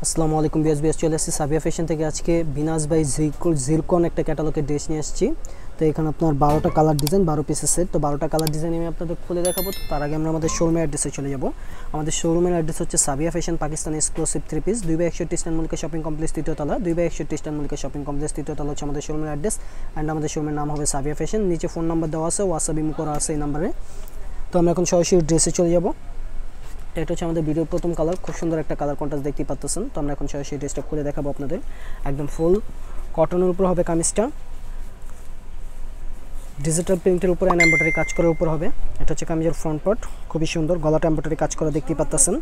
আসসালামু আলাইকুম বিএস চলে আসছি সাবিয়া ফ্যাশন থেকে। আজকে বিনাস বাই জিরকন একটা ক্যাটালগের ড্রেস নিয়ে আসছি। তো এখানে আপনার 12টা কালার ডিজাইন, 12 পিসের সেট। তো 12টা কালার ডিজাইন আমি আপনাদের খুলে দেখাবো। তার আগে আমরা আমাদের শোরুমের অ্যাড্রেসে চলে যাব। আমাদের শোরুমের অ্যাড্রেস হচ্ছে Sabiya fashion Pakistan exclusive 3 piece, 2/61 stand Mallika shopping complex তৃতীয় তলা, 2/61 স্ট্যান্ড মল্লিকা শপিং কমপ্লেক্স তৃতীয় তলা হচ্ছে আমাদের শোরুমের অ্যাড্রেস। অ্যান্ড আমাদের শোরুমের নাম হবে সাবিয়া ফ্যাশন। নিচে ফোন নাম্বার দেওয়া আছে, হোয়াটসঅ্যাপ ইমো করা আছে এই নাম্বারে। তো আমরা এখন সরাসরি ড্রেসে চলে যাব। এটা হচ্ছে আমাদের ভিডিওর প্রথম কালার, খুব সুন্দর একটা কালার কন্ট্রাস্ট দেখতে পাচ্ছেন। তো আমরা এখন সরাসরি ড্রেসটা খুলে দেখাবো আপনাদের। একদম ফুল কটনের উপর হবে কামিজটা, ডিজিটাল প্রিন্টের উপর অ্যান্ড এমব্রয়ডারি কাজ করার উপর হবে। এটা হচ্ছে কামিজের ফ্রন্ট পার্ট, খুবই সুন্দর, গলাটা এমব্রয়ডারি কাজ করা দেখতে পাচ্ছেন।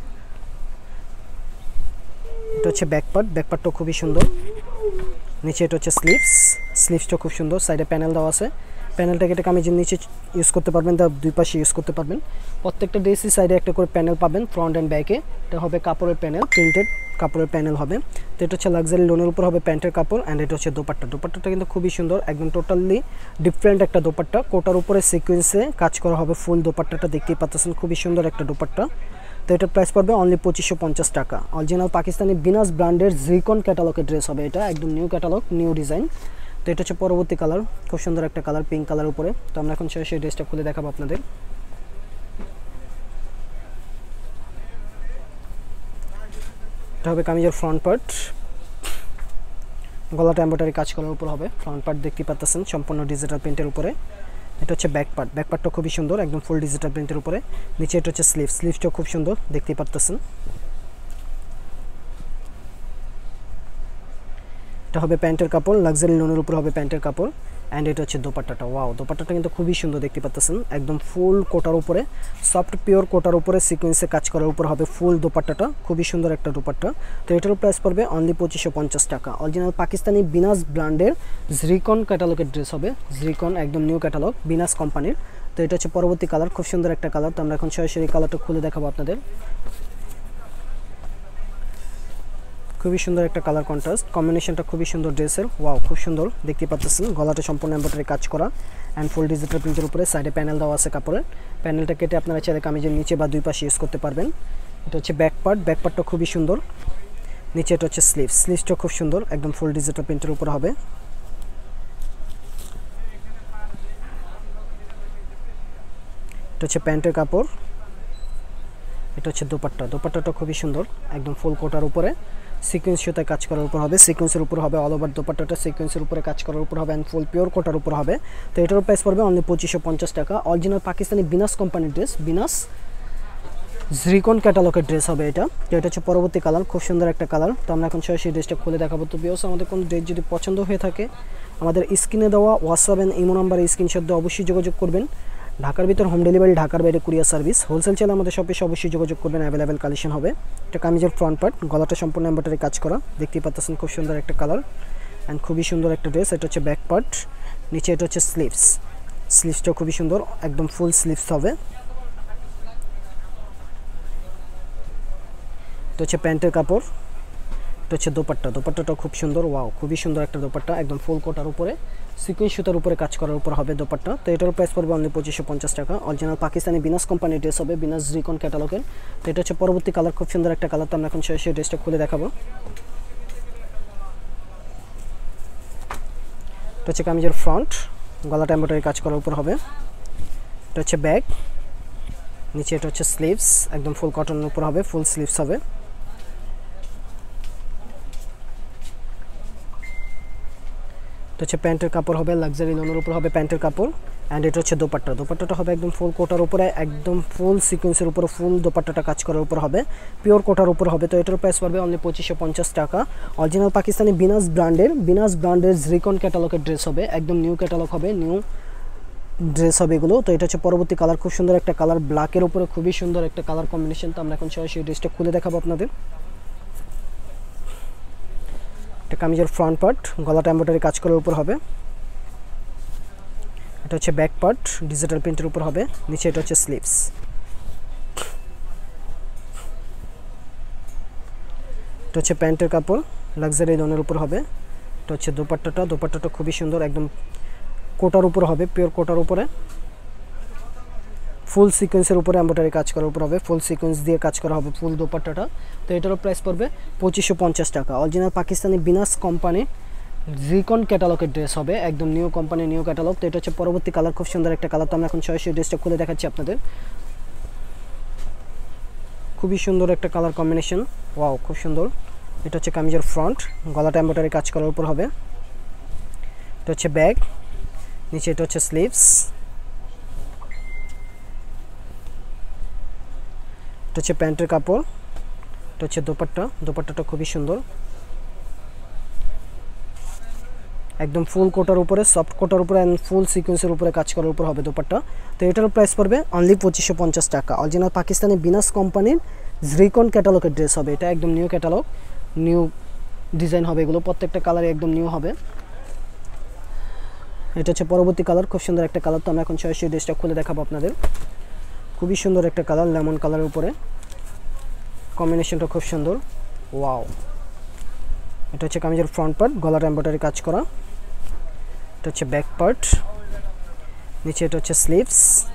এটা হচ্ছে ব্যাক পার্টটাও খুবই সুন্দর। নিচে এটা হচ্ছে স্লিভসটা খুব সুন্দর, সাইডে প্যানেল দেওয়া আছে। প্যানেলটাকে এটা কামিজের নিচে ইউজ করতে পারবেন, তার দুই পাশে ইউজ করতে পারবেন। প্রত্যেকটা ড্রেসের সাইডে একটা করে প্যানেল পাবেন, ফ্রন্ট অ্যান্ড ব্যাকে। এটা হবে কাপড়ের প্যানেল, প্রিন্টেড কাপড়ের প্যানেল হবে। তো এটা হচ্ছে লাক্সারি লোনের উপর হবে প্যান্টের কাপড়। অ্যান্ড এটা হচ্ছে দোপাট্টাটা কিন্তু খুবই সুন্দর, একদম টোটালি ডিফারেন্ট একটা দোপাট্টা। কোটার উপরে সিকোয়েন্সে কাজ করা হবে, ফুল দোপাট্টাটা দেখতেই পাচ্ছেন, খুবই সুন্দর একটা দোপাট্টা। তো এটার প্রাইস পড়বে অনলি 2550 টাকা। অরিজিনাল পাকিস্তানি বিনাস ব্র্যান্ডের জিরকন ক্যাটালগের ড্রেস হবে এটা, একদম নিউ ক্যাটালগ, নিউ ডিজাইন। তো এটা হচ্ছে পরবর্তী কালার, খুব সুন্দর একটা কালার, পিঙ্ক কালার উপরে। তো আমরা এখন সেই ড্রেসটা খুলে দেখাবো আপনাদের। এটা হবে কামিজের ফ্রন্ট পার্ট, গলাটা এমব্রয়ডারি কাজ করার উপর হবে। ফ্রন্ট পার্ট দেখতে পাচ্ছেন সম্পূর্ণ ডিজিটাল প্রিন্টের উপরে। এটা হচ্ছে ব্যাকপার্টটা খুবই সুন্দর, একদম ফুল ডিজিটাল প্রিন্টের উপরে। নিচে এটা হচ্ছে স্লিভসটাও খুব সুন্দর দেখতে পাচ্ছেন। এটা হবে প্যান্টের কাপড়, লাক্সারি লোনের উপর হবে প্যান্টের কাপড়। অ্যান্ড এটা হচ্ছে দোপাট্টাটা, ওয়াও, দোপাট্টাটা কিন্তু খুবই সুন্দর দেখতে পাচ্ছেন, একদম ফুল কোটার উপরে, সফট পিওর কোটার উপরে সিকোয়েন্সে কাজ করার উপর হবে ফুল দোপাট্টাটা, খুবই সুন্দর একটা দোপাট্টা। তো এটার প্রাইস পড়বে অনলি 2550 টাকা। অরিজিনাল পাকিস্তানি বিনাস ব্র্যান্ডের জিরকন ক্যাটালগের ড্রেস হবে, জিরকন একদম নিউ ক্যাটালগ বিনাস কোম্পানির। তো এটা হচ্ছে পরবর্তী কালার, খুব সুন্দর একটা কালার। তো আমরা এখন সরাসরি কালারটা খুলে দেখাবো আপনাদের। খুবই সুন্দর একটা কালার কন্ট্রাস্ট, কম্বিনেশনটা খুবই সুন্দর ড্রেসের, ওয়াও, খুব সুন্দর দেখতে পাচ্ছেন। গলাটা সম্পূর্ণ এমব্রয়ডারি কাজ করা অ্যান্ড ফুল ডিজিটাল প্রিন্টের উপরে, সাইডে প্যানেল দেওয়া আছে কাপড়ের। প্যানেলটা কেটে আপনারা চাইলে কামিজের নিচে বা দুই পাশে ইউজ করতে পারবেন। এটা হচ্ছে ব্যাকপার্টটা খুবই সুন্দর। নিচে এটা হচ্ছে স্লিভসটা খুব সুন্দর, একদম ফুল ডিজিটাল প্রিন্টের উপর হবে। এটা হচ্ছে প্যান্টের কাপড়। এটা হচ্ছে দোপাট্টাটা খুবই সুন্দর, একদম ফুল কোটার উপরে সিকোয়েন্স সুতায় কাজ করার উপর হবে, সিকোয়েন্সের উপর হবে অল ওভার দোপাট্টাটা, সিকোয়েন্সের উপরে কাজ করার উপর হবে অ্যান্ড ফুল পিওর কোটার উপর হবে। তো এটার প্রাইস পড়বে অনলি 2550 টাকা। অরিজিনাল পাকিস্তানি বিনাস কোম্পানির ড্রেস, বিনাস জিরকন ক্যাটালগের ড্রেস হবে এটা। তো এটা হচ্ছে পরবর্তী কালার, খুব সুন্দর একটা কালার। তো আমরা এখন সরাসরি ড্রেসটা খুলে দেখাবো। তো বিয়স, আমাদের কোনো ড্রেস যদি পছন্দ হয়ে থাকে আমাদের স্ক্রিনে দেওয়া হোয়াটসঅ্যাপ অ্যান্ড ইমো নাম্বারে স্ক্রিনশট দিয়ে অবশ্যই যোগাযোগ করবেন। ঢাকার ভিতর হোম ডেলিভারি, ঢাকার বাইরে কুরিয়ার সার্ভিস। হোলসেল চাইলে আমাদের শপে অবশ্যই যোগাযোগ করবেন, অ্যাভেলেবেল কালেকশন হবে। এটা কামিজের ফ্রন্ট পার্ট, গলাটা সম্পূর্ণ এমব্রয়ডারি কাজ করা দেখতেই পাচ্ছেন, খুব সুন্দর একটা কালার অ্যান্ড খুবই সুন্দর একটা ড্রেস। এটা হচ্ছে ব্যাক পার্ট, নিচে এটা হচ্ছে স্লিভসটাও খুবই সুন্দর, একদম ফুল স্লিভস হবে। এটা হচ্ছে প্যান্টের কাপড়। এটা হচ্ছে দোপাট্টাটাও খুব সুন্দর, ওয়াও, খুবই সুন্দর একটা দোপাট্টা, একদম ফুল কোটার উপরে সিকোয়েন্স সুতার উপরে কাজ করার উপর হবে দোপাট্টা। তো এটার প্রাইস পড়বে অনলি 2550 টাকা। অরিজিনাল পাকিস্তানি বিনাস কোম্পানির ড্রেস হবে, বিনাস জিরকন ক্যাটালগের। তো এটা হচ্ছে পরবর্তী কালার, খুব সুন্দর একটা কালার। তো আমরা এখন সেই ড্রেসটা খুলে দেখাবো। এটা হচ্ছে কামিজের ফ্রন্ট, গলাটা এমব্রয়ডারি কাজ করার উপর হবে। এটা হচ্ছে ব্যাক, নিচে এটা হচ্ছে স্লিভস, একদম ফুল কটনের উপর হবে, ফুল স্লিভস হবে। এটা হচ্ছে প্যান্টের কাপড় হবে, লাক্সারি লোনের উপর হবে প্যান্টের কাপড়। অ্যান্ড এটা হচ্ছে দোপাট্টাটা হবে একদম ফুল কোটার উপরে, একদম ফুল সিকোয়েন্সের উপরে ফুল দোপাট্টাটা কাজ করার উপর হবে, পিওর কোটার উপর হবে। তো এটার প্রাইস পড়বে অনলি 2550 টাকা। অরিজিনাল পাকিস্তানি বিনাস ব্র্যান্ডের জিরকন ক্যাটালগের ড্রেস হবে, একদম নিউ ক্যাটালগ হবে, নিউ ড্রেস হবে এগুলো। তো এটা হচ্ছে পরবর্তী কালার, খুব সুন্দর একটা কালার, ব্ল্যাকের উপরে খুবই সুন্দর একটা কালার কম্বিনেশন। তো আমরা এখন সরাসরি ড্রেসটা খুলে দেখাবো আপনাদের। এটা কামিজের ফ্রন্ট পার্ট, গলাটা এমব্রয়ডারি কাজ করার উপর হবে। এটা হচ্ছে ব্যাক পার্ট, ডিজিটাল প্রিন্টের উপর হবে। নিচে এটা হচ্ছে স্লিভস। এটা হচ্ছে প্যান্টের কাপড়, লাক্সারি লোনের উপর হবে। এটা হচ্ছে দোপাট্টাটা খুবই সুন্দর, একদম কোটার উপর হবে, পিওর কোটার উপরে ফুল সিকোয়েন্সের উপরে এমব্রয়ডারি কাজ করার উপর হবে, ফুল সিকোয়েন্স দিয়ে কাজ করা হবে ফুল দোপাট্টাটা। তো এটারও প্রাইস পড়বে 2550 টাকা। অরিজিনাল পাকিস্তানি বিনাস কোম্পানি রিকন ক্যাটালগের ড্রেস হবে, একদম নিউ কোম্পানি নিউ ক্যাটালগ। তো এটা হচ্ছে পরবর্তী কালার, খুব সুন্দর একটা কালার। তো আমরা এখন সরাসরি ড্রেসটা খুলে দেখাচ্ছি আপনাদের। খুবই সুন্দর একটা কালার কম্বিনেশন, ওয়াও খুব সুন্দর। এটা হচ্ছে কামিজের ফ্রন্ট, গলাটা এমব্রয়ডারি কাজ করার উপর হবে। এটা হচ্ছে ব্যাগ, নিচে এটা হচ্ছে স্লিভস। এটা হচ্ছে প্যান্টের কাপড়, এটা হচ্ছে দোপাট্টা, দোপাট্টাটা খুবই সুন্দর, একদম ফুল কোটার উপরে, সফট কোটার উপরে অ্যান্ড ফুল সিকোয়েন্সের উপরে কাজ করার উপর হবে দোপাট্টা। তো এটার প্রাইস পড়বে অনলি 2550 টাকা। অরিজিনাল পাকিস্তানি বিনাস কোম্পানির রিকন ক্যাটালগের ড্রেস হবে এটা, একদম নিউ ক্যাটালগ, নিউ ডিজাইন হবে এগুলো, প্রত্যেকটা কালারে একদম নিউ হবে। এটা হচ্ছে পরবর্তী কালার, খুব সুন্দর একটা কালার। তো আমরা এখন সরাসরি ড্রেসটা খুলে দেখাবো আপনাদের। খুবই সুন্দর একটা কালার, লেমন কালারের উপরে, কম্বিনেশনটা খুব সুন্দর, ওয়াও। এটা হচ্ছে কামিজের ফ্রন্ট পার্ট, গলার এমব্রয়ডারি কাজ করা। এটা হচ্ছে ব্যাক পার্ট, নিচে এটা হচ্ছে স্লিভস।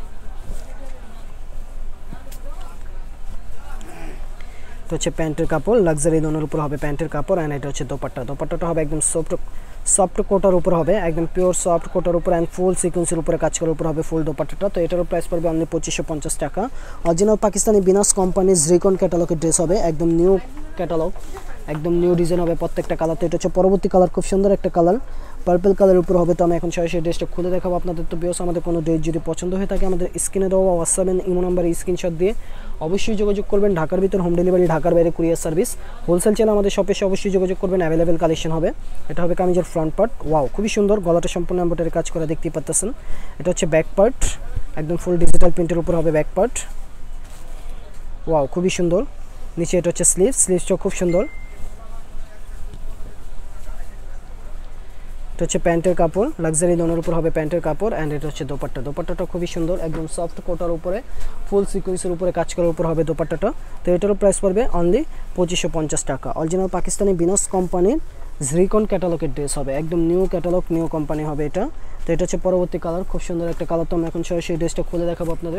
এটা হচ্ছে প্যান্টের কাপড়, লাক্সারি লোনের উপর হবে প্যান্টের কাপড়। অ্যান্ড এটা হচ্ছে দোপাট্টা, দোপাট্টাটা হবে একদম সফট কোটার উপর হবে, একদম পিওর সফট কোটার উপর অ্যান্ড ফুল সিকোয়েন্সের উপরে কাজ করার উপর হবে ফুল দোপাট্টাটা। তো এটারও প্রাইস পড়বে অনলি 2550 টাকা। অরিজিনাল পাকিস্তানি বিনাস কোম্পানির রিকন ক্যাটালগের ড্রেস হবে, একদম নিউ ক্যাটালগ, একদম নিউ ডিজাইন হবে প্রত্যেকটা কালার। তো এটা হচ্ছে পরবর্তী কালার, খুব সুন্দর একটা কালার, পার্পল কালারের উপর হবে। তো আমি এখন সরাসরি ড্রেসটা খুলে দেখাবো আপনাদের। তো বিকজ আমাদের কোনো ড্রেস যদি পছন্দ হয়ে থাকে আমাদের স্ক্রিনে দেওয়া হোয়াটসঅ্যাপ ইমো নাম্বারে স্ক্রিনশট দিয়ে অবশ্যই যোগাযোগ করবেন। ঢাকার ভিতর হোম ডেলিভারি, ঢাকার বাইরে কুরিয়ার সার্ভিস। হোলসেল চাইলে আমাদের শপে অবশ্যই যোগাযোগ করবেন, অ্যাভেলেবেল কালেকশন হবে। এটা হবে কামিজের ফ্রন্ট পার্ট, ওয়াও খুবই সুন্দর, গলাটা সম্পূর্ণ এমব্রয়ডারি কাজ করা দেখতেই পাচ্ছেন। এটা হচ্ছে ব্যাক পার্ট, একদম ফুল ডিজিটাল প্রিন্টের উপর হবে ব্যাক পার্ট, ওয়াও খুবই সুন্দর। নিচে এটা হচ্ছে স্লিভস, স্লিভসটাও খুব সুন্দর। এটা হচ্ছে প্যান্টের কাপড়, লাক্সারি লোনের উপর হবে প্যান্টের কাপড়। অ্যান্ড এটা হচ্ছে দোপাট্টা, দোপাট্টাটা খুবই সুন্দর, একদম সফট কোটার উপরে ফুল সিকোয়েন্সের উপরে কাজ করার উপর হবে দোপাট্টাটা। তো এটারও প্রাইস পড়বে অনলি 2550 টাকা। অরিজিনাল পাকিস্তানি বিনাস কোম্পানির রিকন ক্যাটালগের ড্রেস হবে, একদম নিউ ক্যাটালগ, নিউ কোম্পানি হবে এটা। তো এটা হচ্ছে পরবর্তী কালার, খুব সুন্দর একটা কালার। তো আমরা এখন সরাসরি ড্রেসটা খুলে দেখাবো আপনাদের।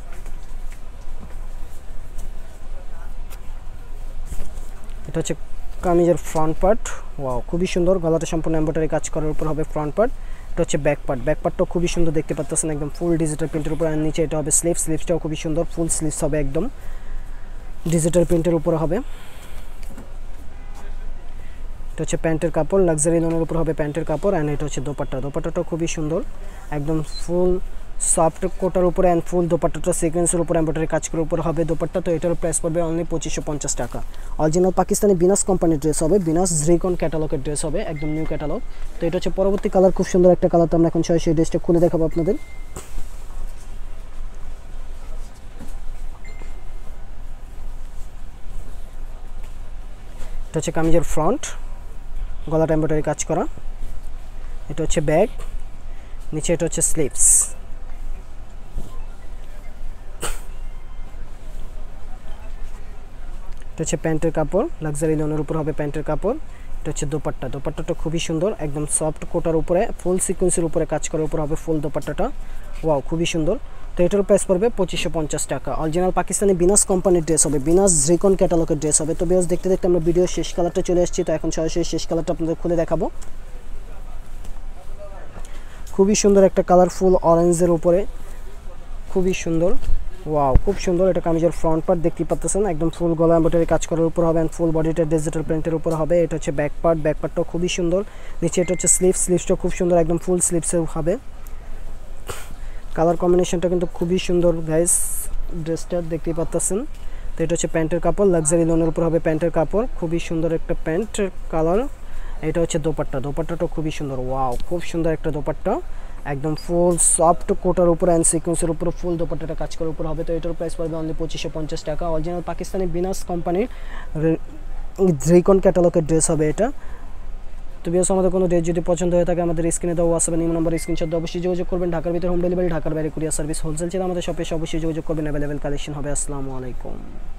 এটা হচ্ছে কামিজের ফ্রন্ট পার্ট, ওয়াও খুবই সুন্দর, গলাটা সম্পূর্ণ এমব্রয়ডারি কাজ করার উপর হবে ফ্রন্ট পার্ট। এটা হচ্ছে ব্যাক পার্ট, ব্যাক পার্টটাও খুবই সুন্দর দেখতে পাচ্ছেন, একদম ফুল ডিজিটাল প্রিন্টের উপর। আর নিচে এটা হবে স্লিভস, স্লিভসটাও খুবই সুন্দর, ফুল স্লিভস হবে একদম ডিজিটাল প্রিন্টের উপরে হবে। এটা হচ্ছে প্যান্টের কাপড়, লাক্সারি লোনের উপর হবে প্যান্টের কাপড়। অ্যান্ড এটা হচ্ছে দোপাট্টা, দোপাট্টাটাও খুবই সুন্দর, একদম ফুল সফট কোটার উপরে অ্যান্ড ফুল দোপাট্টাটা সিকোয়েন্সের উপর এমব্রয়ডারি কাজ করার উপর হবে দোপাট্টা। তো এটার প্রাইস পড়বে অনলি 2550 টাকা। অরিজিনাল পাকিস্তানি বিনাস কোম্পানির ড্রেস হবে, বিনাস রিকন ক্যাটালগের ড্রেস হবে, একদম নিউ ক্যাটালগ। তো এটা হচ্ছে পরবর্তী কালার, খুব সুন্দর একটা কালার। তো আমরা এখন সরাসরি ড্রেসটা খুলে দেখাবো আপনাদের। এটা হচ্ছে কামিজের ফ্রন্ট, গলাটা এমব্রয়ডারি কাজ করা। এটা হচ্ছে ব্যাগ, নিচে এটা হচ্ছে স্লিভস। এটা হচ্ছে প্যান্টের কাপড়, লাক্সারি লোনের উপর হবে প্যান্টের কাপড়। এটা হচ্ছে দোপাট্টা, দোপাট্টাটা খুবই সুন্দর, একদম সফট কোটার উপরে ফুল সিকোয়েন্সের উপরে কাজ করার উপর হবে ফুল দোপাট্টাটা, ওয়াও খুবই সুন্দর। তো এটার প্রাইস পড়বে 2550 টাকা। অরিজিনাল পাকিস্তানি বিনাস কোম্পানির ড্রেস হবে, বিনাস রিকন ক্যাটালগের ড্রেস হবে। তো বেশ দেখতে দেখতে আমরা ভিডিও শেষ কালারটা চলে আসছি। তো এখন সরাসরি শেষ কালারটা আপনাদের খুলে দেখাবো। খুবই সুন্দর একটা কালারফুল অরেঞ্জের উপরে, খুবই সুন্দর, ওয়াও খুব সুন্দর। এটা কামিজের ফ্রন্ট পার্ট দেখতে পাচ্ছেন, একদম ফুল গলা এমব্রয়ডারি কাজ করার উপর হবে অ্যান্ড ফুল বডিটা ডিজিটাল প্রিন্টের উপর হবে। এটা হচ্ছে ব্যাক পার্ট, ব্যাক পার্টটাও খুবই সুন্দর। নিচে এটা হচ্ছে স্লিভস, স্লিভসটাও খুব সুন্দর, একদম ফুল স্লিভসেও হবে। কালার কম্বিনেশনটা কিন্তু খুবই সুন্দর গাইস, ড্রেসটা দেখতেই পাচ্ছেন। তো এটা হচ্ছে প্যান্টের কাপড়, লাক্সারি লোনের উপর হবে প্যান্টের কাপড়, খুবই সুন্দর একটা প্যান্টের কালার। এটা হচ্ছে দোপাট্টা, দোপাট্টাটাও খুবই সুন্দর, ওয়াও খুব সুন্দর একটা দোপাট্টা, একদম ফুল সফট কোটার উপর অ্যান্ড সিকোয়েন্সের উপর ফুল দোপাট্টাটা কাজ করার উপর হবে। তো এটার প্রাইস পড়বে অনলি 2550 টাকা। অরিজিনাল পাকিস্তানি বিনাস কোম্পানির রিকন ক্যাটালগের ড্রেস হবে এটা। তো বিকজ আমাদের কোনো ড্রেস যদি পছন্দ হয়ে থাকে আমাদের স্ক্রিনে দেওয়া হোয়াটসঅ্যাপ নিম নাম্বার স্ক্রিনশট দিয়ে অবশ্যই যোগাযোগ করবেন। ঢাকার ভিতরে হোম ডেলিভারি, ঢাকার বাইরে কুরিয়ার সার্ভিস। হোলসেল ছিল আমাদের শপে অবশ্যই যোগাযোগ করবেন, অ্যাভেলেবেল কালেকশন হবে। আসসালামু আলাইকুম।